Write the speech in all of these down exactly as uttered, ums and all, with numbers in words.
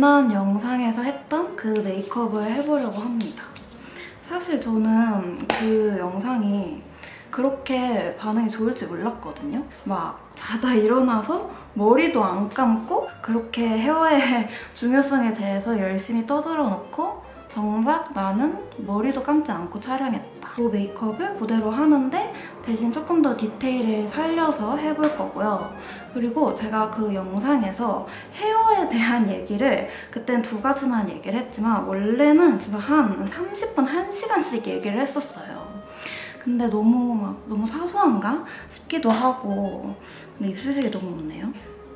지난 영상에서 했던 그 메이크업을 해보려고 합니다. 사실 저는 그 영상이 그렇게 반응이 좋을지 몰랐거든요. 막 자다 일어나서 머리도 안 감고 그렇게 헤어의 중요성에 대해서 열심히 떠들어 놓고 정작 나는 머리도 감지 않고 촬영했다. 그 메이크업을 그대로 하는데 대신 조금 더 디테일을 살려서 해볼 거고요. 그리고 제가 그 영상에서 헤어에 대한 얘기를 그땐 두 가지만 얘기를 했지만 원래는 진짜 한 삼십 분, 한 시간씩 얘기를 했었어요. 근데 너무 막 너무 사소한가 싶기도 하고. 근데 입술색이 너무 없네요.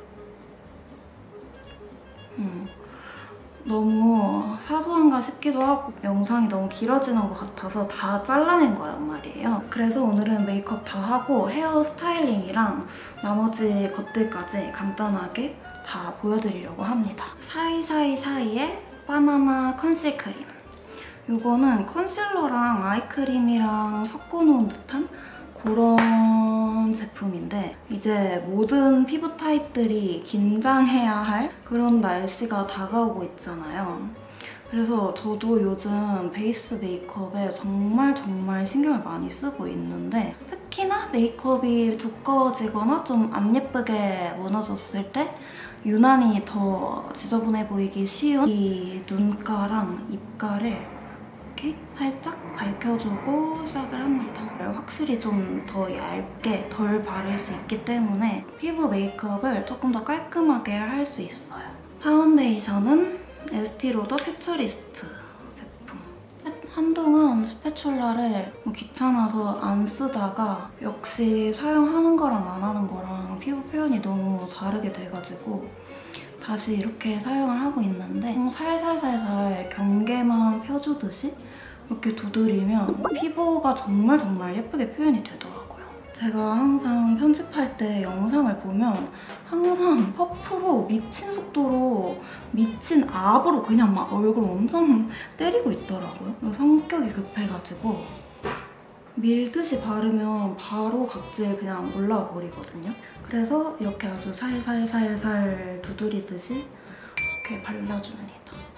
음. 너무 사소한가 싶기도 하고 영상이 너무 길어지는 것 같아서 다 잘라낸 거란 말이에요. 그래서 오늘은 메이크업 다 하고 헤어 스타일링이랑 나머지 것들까지 간단하게 다 보여드리려고 합니다. 샤이샤이샤이의 바나나 컨실 크림. 이거는 컨실러랑 아이크림이랑 섞어놓은 듯한 그런 제품인데 이제 모든 피부 타입들이 긴장해야 할 그런 날씨가 다가오고 있잖아요. 그래서 저도 요즘 베이스 메이크업에 정말 정말 신경을 많이 쓰고 있는데 특히나 메이크업이 두꺼워지거나 좀 안 예쁘게 무너졌을 때 유난히 더 지저분해 보이기 쉬운 이 눈가랑 입가를 이렇게 살짝 밝혀주고 시작을 합니다. 확실히 좀 더 얇게 덜 바를 수 있기 때문에 피부 메이크업을 조금 더 깔끔하게 할 수 있어요. 파운데이션은 에스티로더 퓨처리스트 제품. 한동안 스패츌라를 뭐 귀찮아서 안 쓰다가 역시 사용하는 거랑 안 하는 거랑 피부 표현이 너무 다르게 돼가지고 다시 이렇게 사용을 하고 있는데 살살살살 경계만 펴주듯이 이렇게 두드리면 피부가 정말 정말 예쁘게 표현이 되더라고요. 제가 항상 편집할 때 영상을 보면 항상 퍼프로 미친 속도로 미친 압으로 그냥 막 얼굴 엄청 때리고 있더라고요. 성격이 급해가지고 밀듯이 바르면 바로 각질 그냥 올라와 버리거든요. 그래서 이렇게 아주 살살살살 두드리듯이 이렇게 발라줍니다.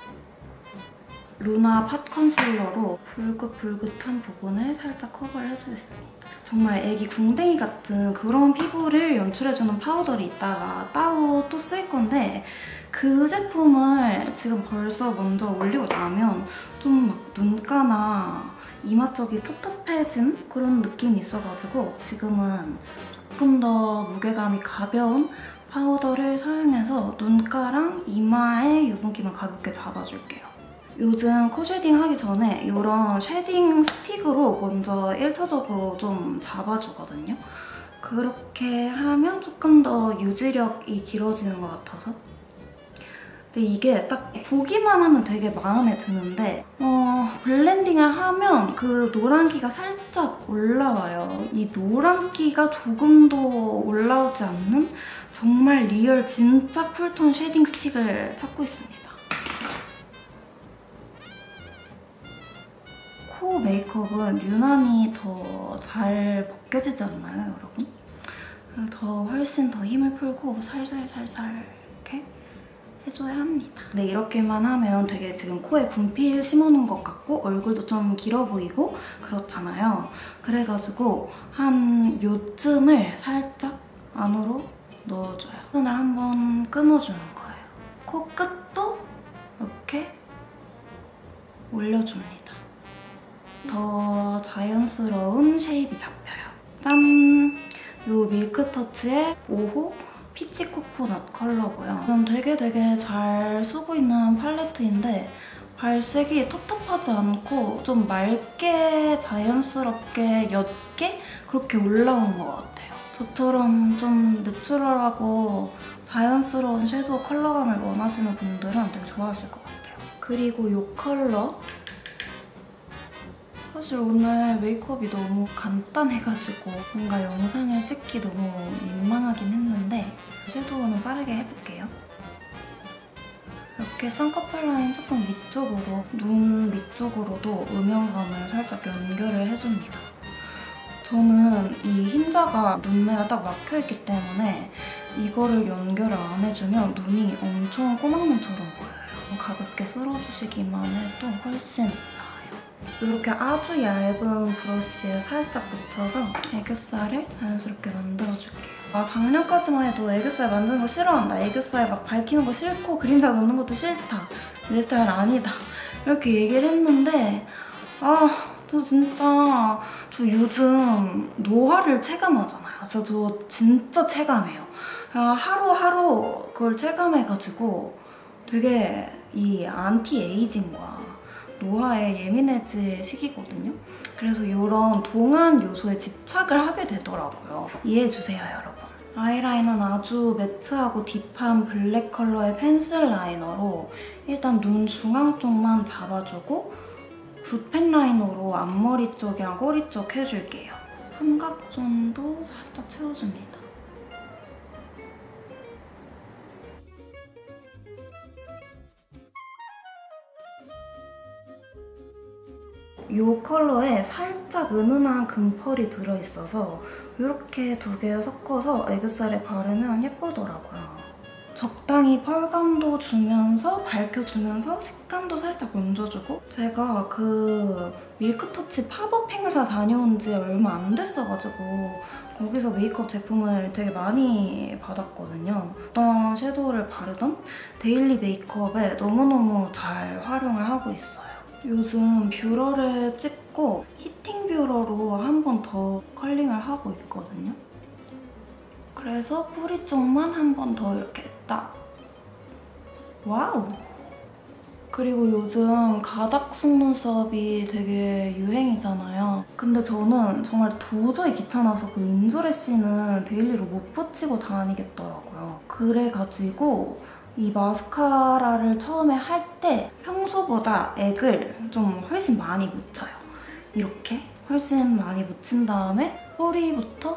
루나 팟 컨실러로 붉긋붉긋한 부분을 살짝 커버를 해주겠습니다. 정말 애기 궁뎅이 같은 그런 피부를 연출해주는 파우더를 이따가 따로 또 쓸 건데 그 제품을 지금 벌써 먼저 올리고 나면 좀 막 눈가나 이마 쪽이 텁텁해진 그런 느낌이 있어가지고 지금은 조금 더 무게감이 가벼운 파우더를 사용해서 눈가랑 이마의 유분기만 가볍게 잡아줄게요. 요즘 코 쉐딩 하기 전에 이런 쉐딩 스틱으로 먼저 일 차적으로 좀 잡아주거든요. 그렇게 하면 조금 더 유지력이 길어지는 것 같아서. 근데 이게 딱 보기만 하면 되게 마음에 드는데 어, 블렌딩을 하면 그 노란기가 살짝 올라와요. 이 노란기가 조금도 올라오지 않는 정말 리얼 진짜 쿨톤 쉐딩 스틱을 찾고 있습니다. 코 메이크업은 유난히 더 잘 벗겨지지 않나요, 여러분? 더 훨씬 더 힘을 풀고 살살살살 이렇게 해줘야 합니다. 근데 이렇게만 하면 되게 지금 코에 분필 심어놓은 것 같고 얼굴도 좀 길어 보이고 그렇잖아요. 그래가지고 한 요쯤을 살짝 안으로 넣어줘요. 손을 한번 끊어주는 거예요. 코끝도 이렇게 올려줍니다. 더 자연스러운 쉐입이 잡혀요. 짠! 이 밀크터치의 오 호 피치 코코넛 컬러고요. 저는 되게 되게 잘 쓰고 있는 팔레트인데 발색이 텁텁하지 않고 좀 맑게 자연스럽게 옅게 그렇게 올라온 것 같아요. 저처럼 좀 내추럴하고 자연스러운 섀도우 컬러감을 원하시는 분들은 되게 좋아하실 것 같아요. 그리고 이 컬러 사실 오늘 메이크업이 너무 간단해가지고 뭔가 영상을 찍기 너무 민망하긴 했는데 섀도우는 빠르게 해볼게요. 이렇게 쌍꺼풀 라인 조금 위쪽으로, 눈 위쪽으로도 음영감을 살짝 연결을 해줍니다. 저는 이 흰자가 눈매가 딱 막혀있기 때문에 이거를 연결을 안 해주면 눈이 엄청 꼬막눈처럼 보여요. 가볍게 쓸어주시기만 해도 훨씬 나아요. 이렇게 아주 얇은 브러쉬에 살짝 묻혀서 애교살을 자연스럽게 만들어줄게요. 아, 작년까지만 해도 애교살 만드는 거 싫어한다. 애교살 막 밝히는 거 싫고 그림자 넣는 것도 싫다. 내 스타일 아니다. 이렇게 얘기를 했는데 아, 저 진짜 저 요즘 노화를 체감하잖아요. 저, 저 진짜 체감해요. 하루하루 그걸 체감해가지고 되게 이 안티에이징과 노화에 예민해질 시기거든요. 그래서 이런 동안 요소에 집착을 하게 되더라고요. 이해해주세요, 여러분. 아이라이너는 아주 매트하고 딥한 블랙 컬러의 펜슬 라이너로 일단 눈 중앙 쪽만 잡아주고 붓펜 라이너로 앞머리 쪽이랑 꼬리 쪽 해줄게요. 삼각존도 살짝 채워줍니다. 이 컬러에 살짝 은은한 금펄이 들어있어서 이렇게 두 개 섞어서 애교살에 바르면 예쁘더라고요. 적당히 펄감도 주면서 밝혀주면서 색감도 살짝 얹어주고 제가 그 밀크터치 팝업 행사 다녀온 지 얼마 안 됐어가지고 거기서 메이크업 제품을 되게 많이 받았거든요. 어떤 섀도우를 바르던 데일리 메이크업에 너무너무 잘 활용을 하고 있어요. 요즘 뷰러를 찍고 히팅 뷰러로 한 번 더 컬링을 하고 있거든요. 그래서 뿌리 쪽만 한 번 더 이렇게 딱. 와우! 그리고 요즘 가닥 속눈썹이 되게 유행이잖아요. 근데 저는 정말 도저히 귀찮아서 그 인조레시는 데일리로 못 붙이고 다니겠더라고요. 그래가지고 이 마스카라를 처음에 할 때 평소보다 액을 좀 훨씬 많이 묻혀요. 이렇게 훨씬 많이 묻힌 다음에 뿌리부터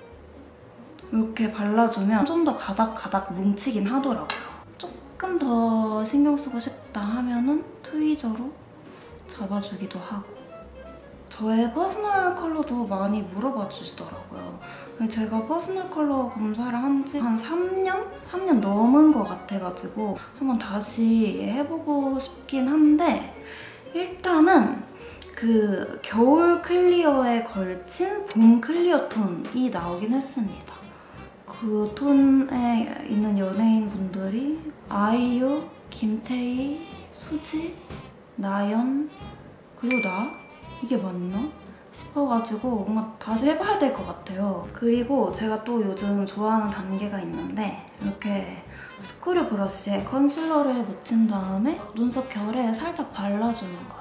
이렇게 발라주면 좀 더 가닥가닥 뭉치긴 하더라고요. 조금 더 신경 쓰고 싶다 하면은 트위저로 잡아주기도 하고. 저의 퍼스널 컬러도 많이 물어봐 주시더라고요. 제가 퍼스널 컬러 검사를 한 지 한 삼 년? 삼 년 넘은 것 같아가지고 한번 다시 해보고 싶긴 한데 일단은 그 겨울 클리어에 걸친 봄 클리어 톤이 나오긴 했습니다. 그 톤에 있는 연예인분들이 아이유, 김태희, 수지, 나연, 그리고 나? 이게 맞나? 싶어가지고 뭔가 다시 해봐야 될 것 같아요. 그리고 제가 또 요즘 좋아하는 단계가 있는데 이렇게 스크류 브러쉬에 컨실러를 묻힌 다음에 눈썹 결에 살짝 발라주는 거예요.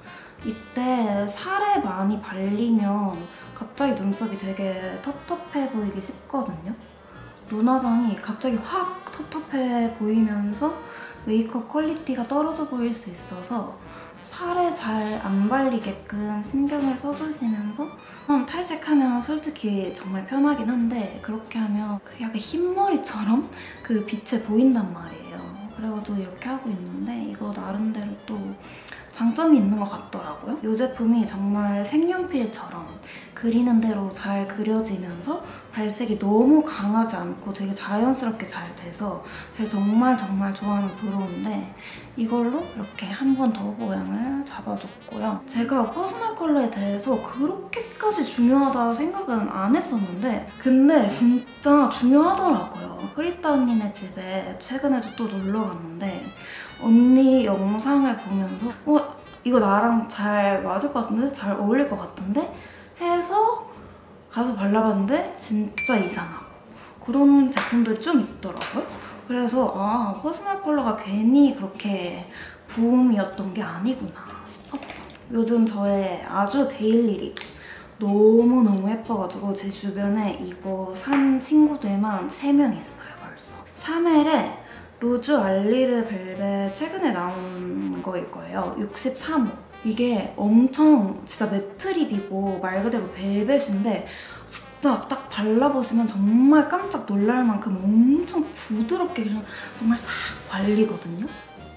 이때 살에 많이 발리면 갑자기 눈썹이 되게 텁텁해 보이기 쉽거든요. 눈화장이 갑자기 확 텁텁해 보이면서 메이크업 퀄리티가 떨어져 보일 수 있어서 살에 잘 안 발리게끔 신경을 써주시면서 탈색하면 솔직히 정말 편하긴 한데 그렇게 하면 약간 흰머리처럼 그 빛에 보인단 말이에요. 그래가지고 이렇게 하고 있는데 이거 나름대로 또 장점이 있는 것 같더라고요. 이 제품이 정말 색연필처럼 그리는 대로 잘 그려지면서 발색이 너무 강하지 않고 되게 자연스럽게 잘 돼서 제가 정말 정말 좋아하는 브로우인데 이걸로 이렇게 한 번 더 모양을 잡아줬고요. 제가 퍼스널 컬러에 대해서 그렇게까지 중요하다 생각은 안 했었는데 근데 진짜 중요하더라고요. 프리따 언니네 집에 최근에도 또 놀러 갔는데 언니 영상을 보면서 어? 이거 나랑 잘 맞을 것 같은데? 잘 어울릴 것 같은데? 해서 가서 발라봤는데 진짜 이상하고 그런 제품들이 좀 있더라고요. 그래서 아, 퍼스널 컬러가 괜히 그렇게 부음이었던 게 아니구나 싶었죠. 요즘 저의 아주 데일리 립 너무너무 예뻐가지고 제 주변에 이거 산 친구들만 세 명 있어요, 벌써. 샤넬의 로즈 알리르 벨벳 최근에 나온 거일 거예요. 육십삼 호. 이게 엄청 진짜 매트립이고 말 그대로 벨벳인데 진짜 딱 발라보시면 정말 깜짝 놀랄 만큼 엄청 부드럽게 그냥 정말 싹 발리거든요.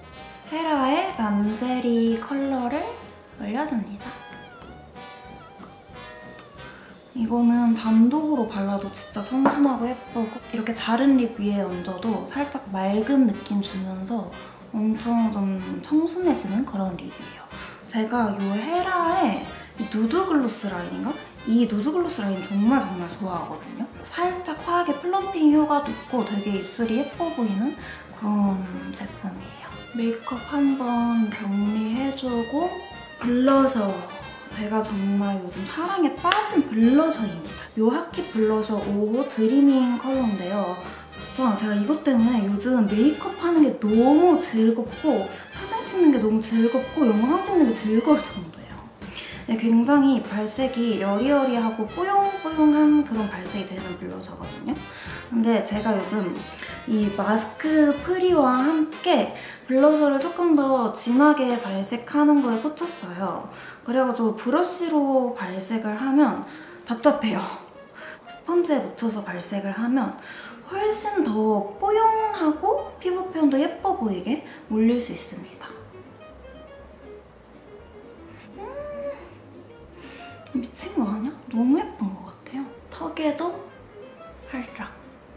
헤라의 란제리 컬러를 올려줍니다. 이거는 단독으로 발라도 진짜 청순하고 예쁘고 이렇게 다른 립 위에 얹어도 살짝 맑은 느낌 주면서 엄청 좀 청순해지는 그런 립이에요. 제가 이 헤라의 누드 글로스 라인인가? 이 누드 글로스 라인 정말 정말 좋아하거든요. 살짝 화하게 플럼핑 효과도 있고 되게 입술이 예뻐 보이는 그런 제품이에요. 메이크업 한번 정리해주고 블러셔. 제가 정말 요즘 사랑에 빠진 블러셔입니다. 묘하키 블러셔 오 드리밍 컬러인데요. 진짜 제가 이것 때문에 요즘 메이크업 하는 게 너무 즐겁고 사진 찍는 게 너무 즐겁고 영상 찍는 게 즐거울 정도예요. 굉장히 발색이 여리여리하고 뽀용뽀용한 그런 발색이 되는 블러셔거든요. 근데 제가 요즘 이 마스크 프리와 함께 블러셔를 조금 더 진하게 발색하는 거에 꽂혔어요. 그래가지고 브러쉬로 발색을 하면 답답해요. 스펀지에 묻혀서 발색을 하면 훨씬 더 뽀용하고 피부 표현도 예뻐 보이게 올릴 수 있습니다. 음, 미친 거 아니야? 너무 예쁜 것 같아요. 턱에도 살짝.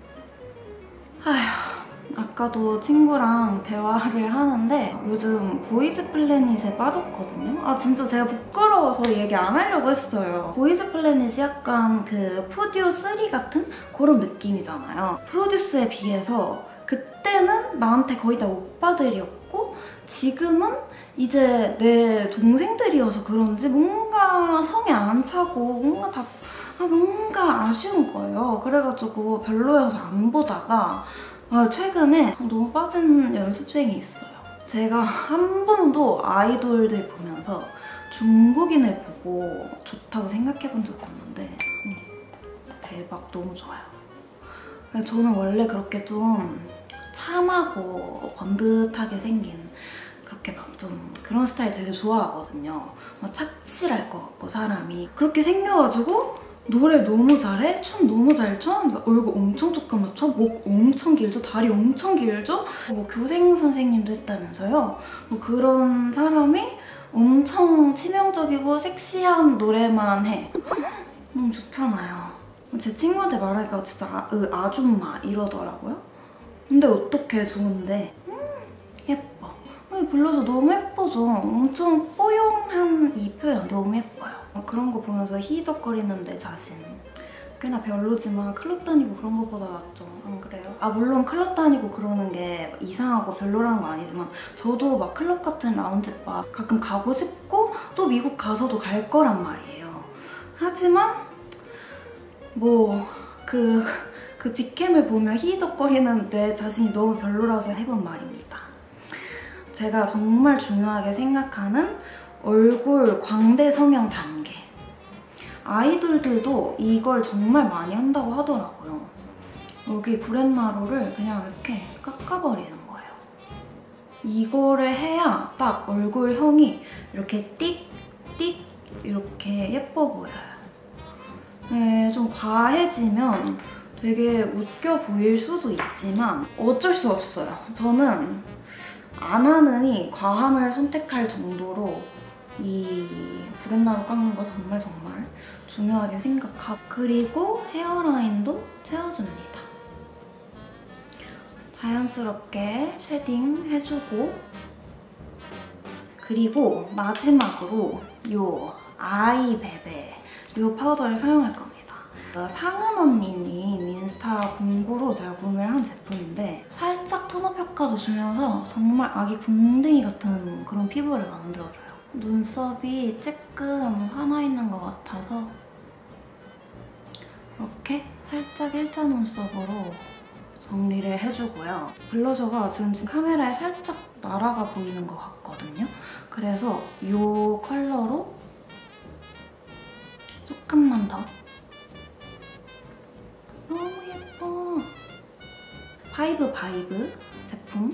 아휴, 아까도 친구랑 대화를 하는데 요즘 보이즈 플래닛에 빠졌거든요. 아 진짜 제가 부끄러워서 얘기 안 하려고 했어요. 보이즈 플래닛이 약간 그 푸디오 쓰리 같은 그런 느낌이잖아요. 프로듀스에 비해서 그때는 나한테 거의 다 오빠들이었고 지금은 이제 내 동생들이어서 그런지 뭔가 성에 안 차고 뭔가 다 아, 뭔가 아쉬운 거예요. 그래가지고 별로여서 안 보다가 아, 최근에 너무 빠진 연습생이 있어요. 제가 한 번도 아이돌들 보면서 중국인을 보고 좋다고 생각해본 적이 없는데 음, 대박, 너무 좋아요. 저는 원래 그렇게 좀 참하고 번듯하게 생긴 그렇게 막 좀 그런 스타일 되게 좋아하거든요. 막 착실할 것 같고 사람이 그렇게 생겨가지고 노래 너무 잘해? 춤 너무 잘 춰? 얼굴 엄청 조그맣죠? 목 엄청 길죠? 다리 엄청 길죠? 뭐 교생 선생님도 했다면서요? 뭐 그런 사람이 엄청 치명적이고 섹시한 노래만 해. 너무 좋잖아요. 제 친구한테 말하니까 진짜 아, 으, 아줌마 이러더라고요. 근데 어떻게 좋은데? 음, 예뻐. 이 블러셔 너무 예뻐져. 엄청 뽀용한 이 표현 너무 예뻐요. 그런 거 보면서 히덕거리는 내 자신. 꽤나 별로지만 클럽 다니고 그런 것보다 낫죠. 안 그래요? 아 물론 클럽 다니고 그러는 게 이상하고 별로라는 건 아니지만 저도 막 클럽 같은 라운지바 가끔 가고 싶고 또 미국 가서도 갈 거란 말이에요. 하지만 뭐 그 그 직캠을 보면 히덕거리는 내 자신이 너무 별로라서 해본 말입니다. 제가 정말 중요하게 생각하는 얼굴 광대 성형 단계. 아이돌들도 이걸 정말 많이 한다고 하더라고요. 여기 구렛나루를 그냥 이렇게 깎아버리는 거예요. 이거를 해야 딱 얼굴형이 이렇게 띡, 띡 이렇게 예뻐 보여요. 네, 좀 과해지면 되게 웃겨 보일 수도 있지만 어쩔 수 없어요. 저는 안 하느니 과함을 선택할 정도로 이 구렛나루 깎는 거 정말 정말 중요하게 생각하고 그리고 헤어라인도 채워줍니다. 자연스럽게 쉐딩 해주고 그리고 마지막으로 이 아이베베 이 파우더를 사용할 겁니다. 상은 언니님 인스타 공구로 제가 구매를 한 제품인데 살짝 톤업 효과도 주면서 정말 아기 궁둥이 같은 그런 피부를 만들어줘요. 눈썹이 조금 화나 있는 것 같아서 이렇게 살짝 일자 눈썹으로 정리를 해주고요. 블러셔가 지금 카메라에 살짝 날아가 보이는 것 같거든요. 그래서 이 컬러로 조금만 더. 너무 예뻐. 파이브 바이브 제품.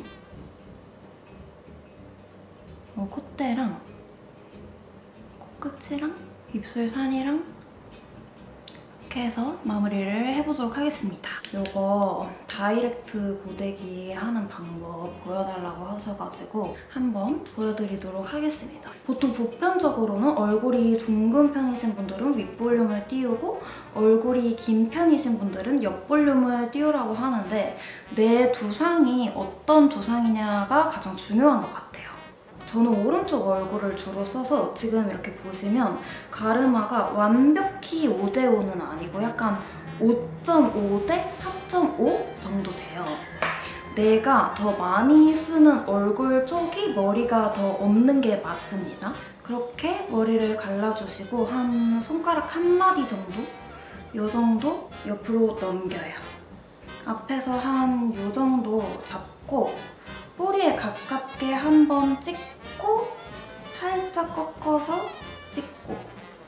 어, 콧대랑 코끝이랑 입술 산이랑 이렇게 이렇게 해서 마무리를 해보도록 하겠습니다. 이거 다이렉트 고데기 하는 방법 보여달라고 하셔가지고 한번 보여드리도록 하겠습니다. 보통 보편적으로는 얼굴이 둥근 편이신 분들은 윗볼륨을 띄우고 얼굴이 긴 편이신 분들은 옆볼륨을 띄우라고 하는데 내 두상이 어떤 두상이냐가 가장 중요한 것 같아요. 저는 오른쪽 얼굴을 주로 써서 지금 이렇게 보시면 가르마가 완벽히 오 대 오는 아니고 약간 오 점 오 대 사 점 오 정도 돼요. 내가 더 많이 쓰는 얼굴 쪽이 머리가 더 없는 게 맞습니다. 그렇게 머리를 갈라주시고 한 손가락 한 마디 정도? 요 정도 옆으로 넘겨요. 앞에서 한 요 정도 잡고 뿌리에 가깝게 한번 찍고 살짝 꺾어서 찍고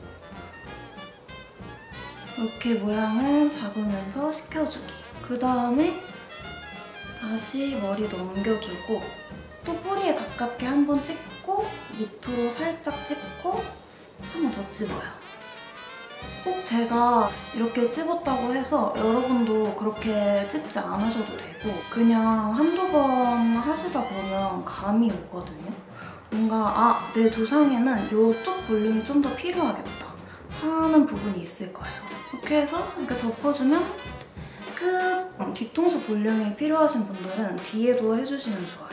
이렇게 모양을 잡으면서 식혀주기. 그 다음에 다시 머리 넘겨주고 또 뿌리에 가깝게 한번 찍고 밑으로 살짝 찍고 한 번 더 찍어요. 꼭 제가 이렇게 찍었다고 해서 여러분도 그렇게 찍지 않으셔도 되고 그냥 한두 번 하시다 보면 감이 오거든요. 뭔가 아, 내 두상에는 이쪽 볼륨이 좀 더 필요하겠다 하는 부분이 있을 거예요. 이렇게 해서 이렇게 덮어주면 끝! 뒤통수 볼륨이 필요하신 분들은 뒤에도 해주시면 좋아요.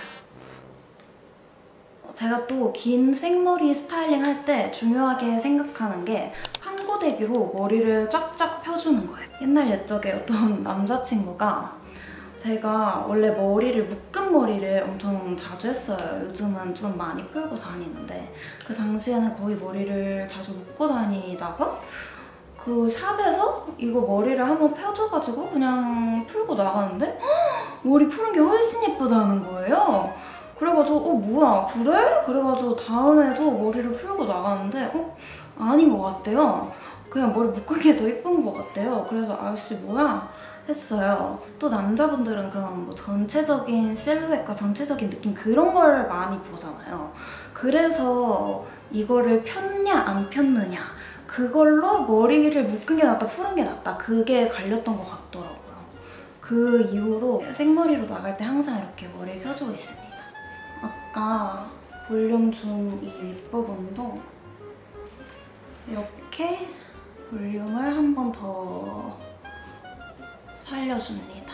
제가 또 긴 생머리 스타일링 할 때 중요하게 생각하는 게 판고데기로 머리를 쫙쫙 펴주는 거예요. 옛날 옛적에 어떤 남자친구가 제가 원래 머리를 묶은 머리를 엄청 자주 했어요. 요즘은 좀 많이 풀고 다니는데 그 당시에는 거의 머리를 자주 묶고 다니다가 그 샵에서 이거 머리를 한번 펴줘가지고 그냥 풀고 나가는데 헉! 머리 푸는 게 훨씬 예쁘다는 거예요. 그래가지고 어 뭐야 그래? 그래가지고 다음에도 머리를 풀고 나가는데 어? 아닌 것 같대요. 그냥 머리 묶은 게 더 예쁜 것 같대요. 그래서 아저씨 뭐야? 했어요. 또 남자분들은 그런 뭐 전체적인 실루엣과 전체적인 느낌 그런 걸 많이 보잖아요. 그래서 이거를 폈냐 안 폈느냐 그걸로 머리를 묶은 게 낫다 푸른 게 낫다 그게 갈렸던 것 같더라고요. 그 이후로 생머리로 나갈 때 항상 이렇게 머리를 펴주고 있습니다. 아까 볼륨 준 이 윗부분도 이렇게 볼륨을 한 번 더 살려줍니다.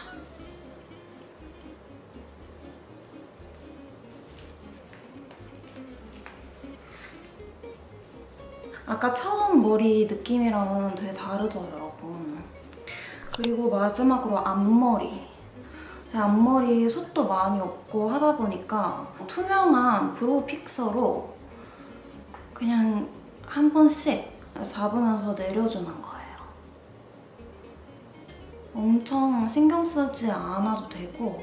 아까 처음 머리 느낌이랑은 되게 다르죠, 여러분? 그리고 마지막으로 앞머리. 제 앞머리 숱도 많이 없고 하다 보니까 투명한 브로우 픽서로 그냥 한 번씩 잡으면서 내려주는 거예요. 엄청 신경 쓰지 않아도 되고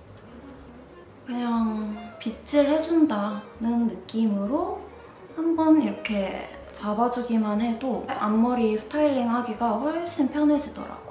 그냥 빗질 해준다는 느낌으로 한번 이렇게 잡아주기만 해도 앞머리 스타일링 하기가 훨씬 편해지더라고요.